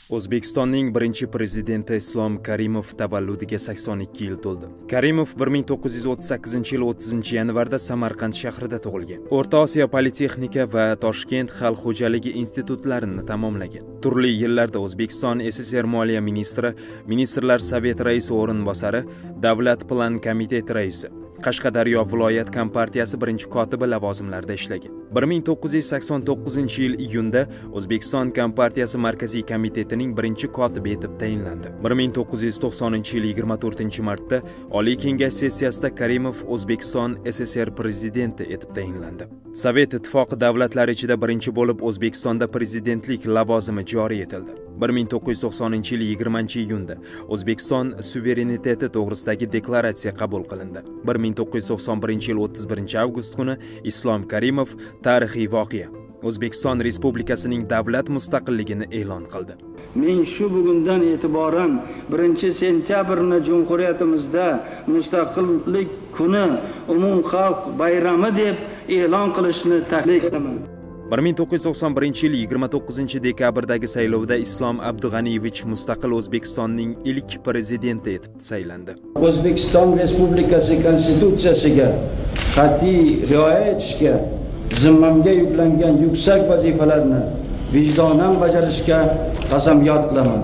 O'zbekistonning birinchi prezidenti Islom Karimov tavalludiga 82 yil to'ldi. Karimov 1938-yil 30-yanvarda Samarqand shahrida tug'ilgan. O'rta Osiyo politexnika va Toshkent xalq xo'jaligi institutlarini tamomlagan. Turli yillarda O'zbekiston SSR Moliya ministri, Ministrlar Sovet raisi o'rinbosari, Davlat plan komiteti raisi, Qashqadaryo viloyat kompartiyasi birinchi kotibi lavozimlarida ishlagan. 1989-yil iyunda O'zbekiston kompartiyasi markaziy komitetining birinchi kotibi etib tayinlandi. 1990-yil 24-martda Oliy Kengash sessiyasida Karimov O'zbekiston SSR prezidenti etib tayinlandi. Sovet ittifoqi davlatlari ichida birinchi bo'lib O'zbekistonda prezidentlik lavozimi joriy etildi. 1990-yil 20-iyunda O'zbekiston suvereniteti to'g'risidagi deklaratsiya qabul qilindi. 1991-yil 31-avgust kuni Islom Karimov tarixiy voqea O'zbekiston Respublikasining davlat mustaqilligini e'lon qildi. Men shu bugundan e'tiboran 1-sentyabrni Jumhuriyatimizda Mustaqillik kuni umumxalq bayrami deb e'lon qilishni taklif qilaman. 1991-yil 29-dekabrdagi saylovda Islom Abdug'aniyevich mustaqil O'zbekistonning ilk prezidenti etib saylandi. O'zbekiston Respublikasi Konstitutsiyasiga qat'iy rioya etishga, zimmamga yuklangan yuksak vazifalarni vijdonan bajarishga qasamyod qilaman.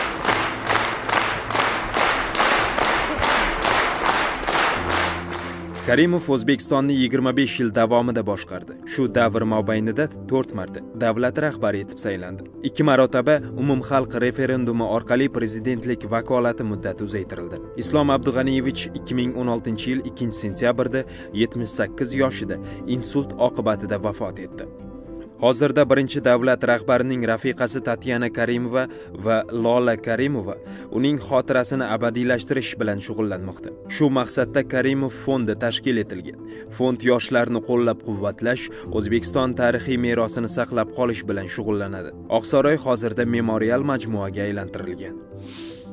Karimov O'zbekistonni 25 yil davomida boshqardi. Shu davr mobaynida 4 marta davlat rahbari etib saylandi. 2 marotaba umumxalq referendumi orqali prezidentlik vakolati muddati uzaytirildi. Islom Abdug'aniyevich 2016-yil 2-sentyabrda 78 yoshida insult oqibatida vafot etdi. Hozirda birinchi davlat rahbarining rafiqasi Tatyana Karimova va Lola Karimova uning xotirasini abadiylashtirish bilan shug'ullanmoqda. Shu maqsadda Karimov fondi tashkil etilgan. Fond yoshlarni qo'llab-quvvatlash, O'zbekiston tarixiy merosini saqlab qolish bilan shug'ullanadi. Oqsaroy hozirda memorial majmuaga aylantirilgan.